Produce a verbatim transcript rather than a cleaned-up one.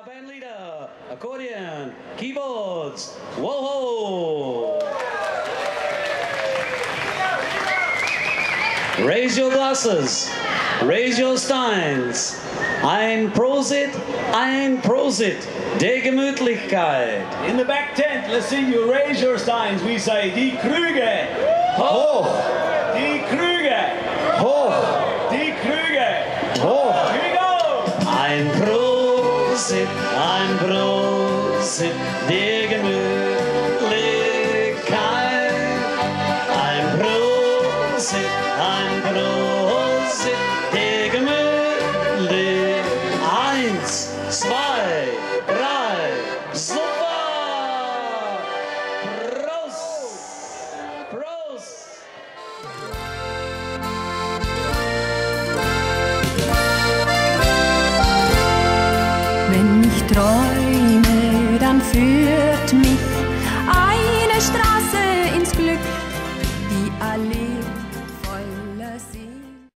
Bandleader, accordion, keyboards, Woh! Raise your glasses, raise your steins. Ein Prosit, ein Prosit, der Gemütlichkeit. In the back tent, let's see you raise your steins. We say, die Krüge, hoch, die Krüge, hoch, die Krüge, hoch. Here we go. Ein Prosit, ein Prosit, der Gemütlichkeit. Ein Prosit, ein Prosit, der Gemütlichkeit. Eins, zwei, drei, super! Prost! Prost! Wenn ich träume, dann führt mich eine Straße